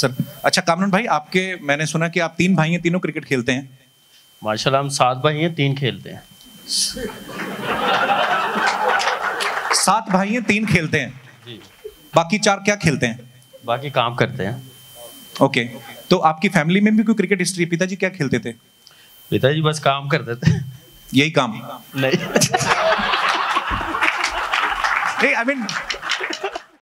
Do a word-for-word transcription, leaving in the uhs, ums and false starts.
Sir अच्छा कामरान भाई, आपके मैंने सुना कि आप तीन भाई हैं, तीनों क्रिकेट खेलते हैं। माशाल्लाह हम सात भाई हैं, तीन खेलते हैं। सात भाई हैं, तीन खेलते हैं जी। बाकी चार क्या खेलते हैं? बाकी काम करते हैं। ओके, तो आपकी फैमिली में भी कोई क्रिकेट हिस्ट्री? पिताजी क्या खेलते थे? पिताजी बस काम करते थे। यही काम? नहीं नहीं, आई मीन